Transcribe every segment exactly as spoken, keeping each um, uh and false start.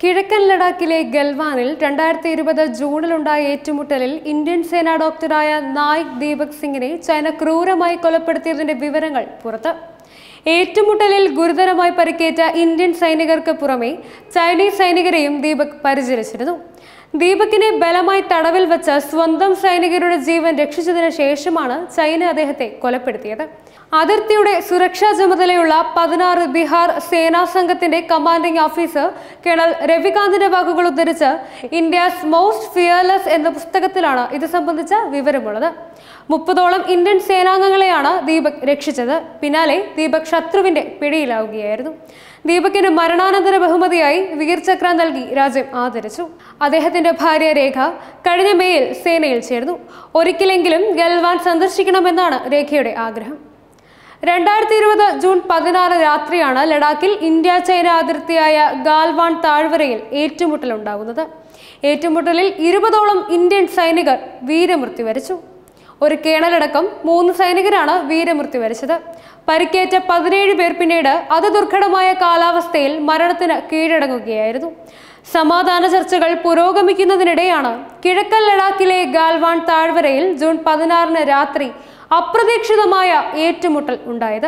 കിഴക്കൻ ലഡാക്കിലെ ഗൽവാനിൽ രണ്ടായിരത്തി ഇരുപത് ജൂണിലുണ്ടായ ഏറ്റുമുട്ടലിൽ ഇന്ത്യൻ സേനാ ഡോക്ടറായ നായിക് ദീപക് സിംഗിനെ ചൈന ക്രൂരമായി കൊലപ്പെടുത്തിയതിന്റെ വിവരങ്ങൾ പുറത്ത്. ഏറ്റുമുട്ടലിൽ ഗുരുതരമായി പരിക്കേറ്റ ഇന്ത്യൻ സൈനികർക്ക് പുറമെ ചൈനീസ് സൈനികരെയും ദീപക് പരിചരിച്ചിരുന്നു. ദീപകിനെ ബലമായി തടവിൽ വെച്ച് സ്വന്തം സൈനികരുടെ ജീവൻ രക്ഷിച്ചതിന് ശേഷമാണ് ചൈന അദ്ദേഹത്തെ കൊലപ്പെടുത്തിയത്. അതിർത്തിയുടെ സുരക്ഷാ ചുമതലയുള്ള പതിനാറ് ബീഹാർ സേനാ സംഘത്തിന്റെ കമാൻഡിംഗ് ഓഫീസർ കേണൽ രവികാന്തിന്റെ വാക്കുകൾ ഉദ്ധരിച്ച് ഇന്ത്യസ് മോസ്റ്റ് ഫിയർലെസ് എന്ന പുസ്തകത്തിലാണ് ഇത് സംബന്ധിച്ച വിവരമുള്ളത്. മുപ്പതോളം ഇന്ത്യൻ സേനാംഗങ്ങളെയാണ് ദീപക് രക്ഷിച്ചത്. പിന്നാലെ ദീപക് ശത്രുവിന്റെ പിടിയിലാവുകയായിരുന്നു. ദീപകിന് മരണാനന്തര ബഹുമതിയായി വീർ ചക്ര നൽകി രാജ്യം ആദരിച്ചു. അദ്ദേഹത്തിന്റെ ഭാര്യ രേഖ കഴിഞ്ഞ മേയിൽ സേനയിൽ ചേർന്നു. ഒരിക്കലെങ്കിലും ഗൽവാൻ സന്ദർശിക്കണമെന്നാണ് രേഖയുടെ ആഗ്രഹം. രണ്ടായിരത്തി ഇരുപത് ജൂൺ പതിനാറ് രാത്രിയാണ് ലഡാക്കിൽ ഇന്ത്യ ചൈന അതിർത്തിയായ ഗാൽവാൻ താഴ്വരയിൽ ഏറ്റുമുട്ടലുണ്ടാകുന്നത്. ഏറ്റുമുട്ടലിൽ ഇരുപതോളം ഇന്ത്യൻ സൈനികർ വീരമൃത്യു വരിച്ചു. ഒരു കേണലടക്കം മൂന്ന് സൈനികരാണ് വീരമൃത്യു വരിച്ചത്. പരിക്കേറ്റ പതിനേഴ് പേർ പിന്നീട് അതിദുർഘടമായ കാലാവസ്ഥയിൽ മരണത്തിന് കീഴടങ്ങുകയായിരുന്നു. സമാധാന ചർച്ചകൾ പുരോഗമിക്കുന്നതിനിടെയാണ് കിഴക്കൻ ലഡാക്കിലെ ഗാൽവാൻ താഴ്വരയിൽ ജൂൺ പതിനാറിന് രാത്രി അപ്രതീക്ഷിതമായ ഏറ്റുമുട്ടൽ ഉണ്ടായത്.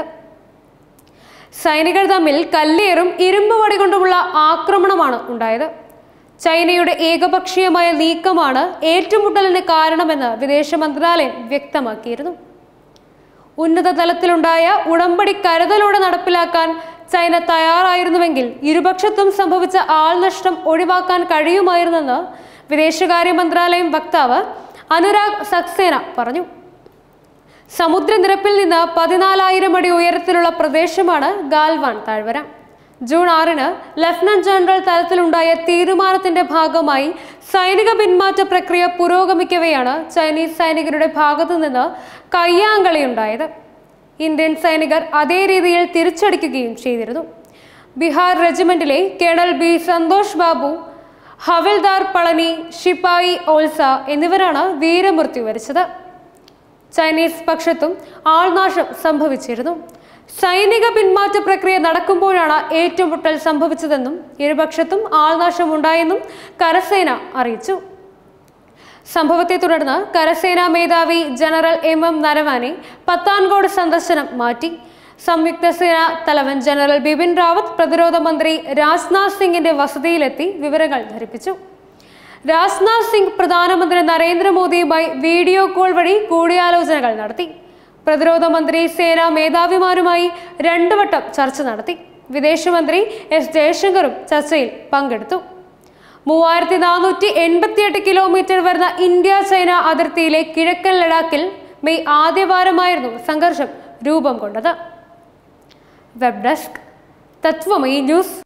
സൈനികർ തമ്മിൽ കല്ലേറും ഇരുമ്പ് വടി കൊണ്ടുമുള്ള ആക്രമണമാണ് ഉണ്ടായത്. ചൈനയുടെ ഏകപക്ഷീയമായ നീക്കമാണ് ഏറ്റുമുട്ടലിന് കാരണമെന്ന് വിദേശ മന്ത്രാലയം വ്യക്തമാക്കിയിരുന്നു. ഉന്നത തലത്തിലുണ്ടായ ഉടമ്പടി കരുതലോടെ നടപ്പിലാക്കാൻ ചൈന തയ്യാറായിരുന്നുവെങ്കിൽ ഇരുപക്ഷത്തും സംഭവിച്ച ആൾനഷ്ടം ഒഴിവാക്കാൻ കഴിയുമായിരുന്നെന്ന് വിദേശകാര്യ മന്ത്രാലയം വക്താവ് അനുരാഗ് സക്സേന പറഞ്ഞു. സമുദ്രനിരപ്പിൽ നിന്ന് പതിനാലായിരം അടി ഉയരത്തിലുള്ള പ്രദേശമാണ് ഗാൽവാൻ താഴ്വര. ജൂൺ ആറിന് ലഫ്റ്റനന്റ് ജനറൽ തലത്തിലുണ്ടായ തീരുമാനത്തിന്റെ ഭാഗമായി സൈനിക പിന്മാറ്റ പ്രക്രിയ പുരോഗമിക്കവെയാണ് ചൈനീസ് സൈനികരുടെ ഭാഗത്തു നിന്ന് കയ്യാങ്കളിയുണ്ടായത്. ഇന്ത്യൻ സൈനികർ അതേ രീതിയിൽ തിരിച്ചടിക്കുകയും ചെയ്തിരുന്നു. ബീഹാർ റെജിമെന്റിലെ കേണൽ ബി സന്തോഷ് ബാബു, ഹവിൽദാർ പളനി, ശിപായി ഓൾസ എന്നിവരാണ് വീരമൃത്യു വരിച്ചത്. ചൈനീസ് പക്ഷത്തും ആൾനാശം സംഭവിച്ചിരുന്നു. സൈനിക പിന്മാറ്റ പ്രക്രിയ നടക്കുമ്പോഴാണ് ഏറ്റുമുട്ടൽ സംഭവിച്ചതെന്നും ഇരുപക്ഷത്തും ആൾനാശം ഉണ്ടായെന്നും കരസേന അറിയിച്ചു. സംഭവത്തെ തുടർന്ന് കരസേനാ മേധാവി general M M Naravane Pathankot സന്ദർശനം മാറ്റി. സംയുക്ത സേനാ തലവൻ ജനറൽ ബിപിൻ റാവത്ത് പ്രതിരോധ മന്ത്രി രാജ്നാഥ് സിംഗിന്റെ വസതിയിലെത്തി വിവരങ്ങൾ ധരിപ്പിച്ചു. രാജ്നാഥ് സിംഗ് പ്രധാനമന്ത്രി നരേന്ദ്രമോദിയുമായി വീഡിയോ കോൾ വഴി കൂടിയാലോചനകൾ നടത്തി. പ്രതിരോധ മന്ത്രി സേനാ മേധാവിമാരുമായി രണ്ടു വട്ടം ചർച്ച നടത്തി. വിദേശമന്ത്രി എസ് ജയശങ്കറും ചർച്ചയിൽ പങ്കെടുത്തു. മൂവായിരത്തി നാനൂറ്റി എൺപത്തിയെട്ട് കിലോമീറ്റർ വരുന്ന ഇന്ത്യ ചൈന അതിർത്തിയിലെ കിഴക്കൻ ലഡാക്കിൽ മെയ് ആദ്യവാരമായിരുന്നു സംഘർഷം രൂപം കൊണ്ടത്. Web desk Tatwamayi news.